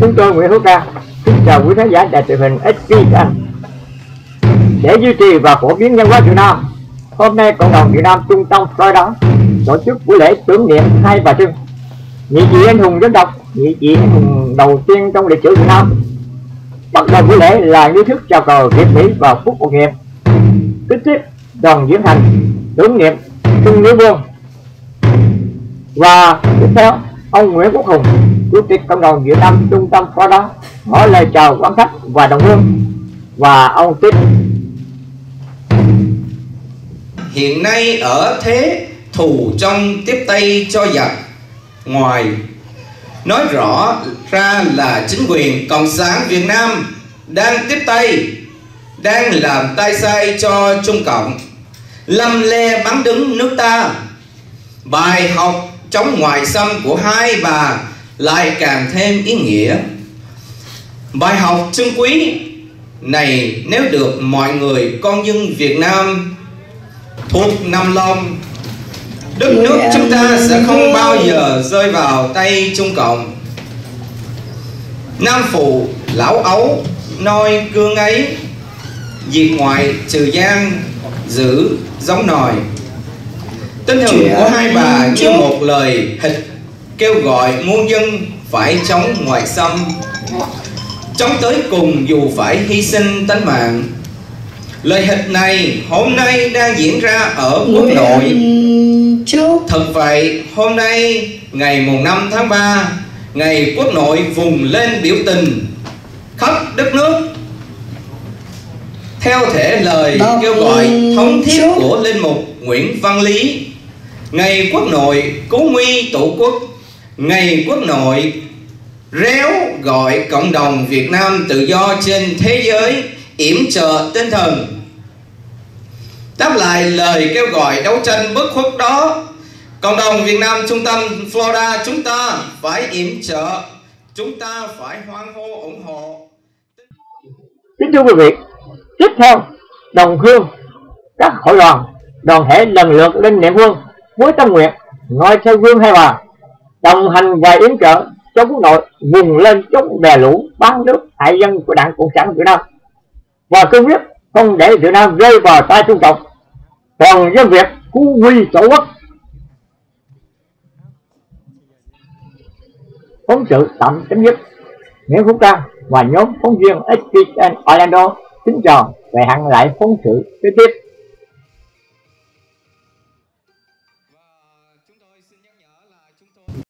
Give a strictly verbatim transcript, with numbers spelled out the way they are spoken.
Chúng tôi Nguyễn Hữu Ca xin chào quý khán giả đài truyền hình ét pê en. Để duy trì và phổ biến văn hóa Việt Nam, hôm nay cộng đồng Việt Nam trung tâm Florida tổ chức buổi lễ tưởng niệm Hai Bà Trưng, nhị vị anh hùng dân tộc, nhị vị anh hùng đầu tiên trong lịch sử Việt Nam. Bắt đầu buổi lễ là nghi thức chào cờ Việt Mỹ và phúc một nghiệp. Tiếp tiếp đoàn diễn hành tưởng niệm Trưng Nữ Vương, và tiếp theo ông Nguyễn Quốc Hùng, Chủ tịch cộng đồng Việt Nam trung tâm Florida hỏi lời chào quan khách và đồng hương, và ông tiếp. Hiện nay ở thế thù trong tiếp tay cho giặc ngoài, nói rõ ra là chính quyền Cộng sản Việt Nam đang tiếp tay, đang làm tay sai cho Trung Cộng, lăm le bắn đứng nước ta. Bài học chống ngoại xâm của hai bà lại càng thêm ý nghĩa. Bài học trân quý này nếu được mọi người con dân Việt Nam thuộc nằm lòng, đất nước chúng ta sẽ không bao giờ rơi vào tay Trung Cộng. Nam phụ lão ấu noi cương ấy, diệt ngoại trừ gian giữ giống nòi. Tinh thần của hai bà như một lời hịch kêu gọi muôn dân phải chống ngoại xâm, chống tới cùng dù phải hy sinh tánh mạng. Lời hịch này hôm nay đang diễn ra ở quốc nội. Thật vậy, hôm nay ngày mùng năm tháng ba, ngày quốc nội vùng lên biểu tình khắp đất nước theo thể lời kêu gọi thống thiết của linh mục Nguyễn Văn Lý. Ngày quốc nội cứu nguy tổ quốc, ngày quốc nội réo gọi cộng đồng Việt Nam tự do trên thế giới yểm trợ tinh thần. Đáp lại lời kêu gọi đấu tranh bất khuất đó, cộng đồng Việt Nam trung tâm Florida chúng ta phải yểm trợ, chúng ta phải hoan hô ủng hộ. Kính thưa quý vị, tiếp theo đồng hương các hội đoàn đoàn thể lần lượt lên niệm hương với tâm nguyện noi theo gương hai bà, đồng hành và yểm trợ cho quốc nội vùng lên chống bè lũ bán nước hại dân của Đảng Cộng sản Việt Nam, và cương quyết không để Việt Nam rơi vào tay Trung Cộng, toàn dân Việt cứu nguy tổ quốc. Phóng sự tạm chấm dứt. Nguyễn Hữu Ca và nhóm phóng viên ét pê en Orlando kính chào và hẹn lại phóng sự kế tiếp.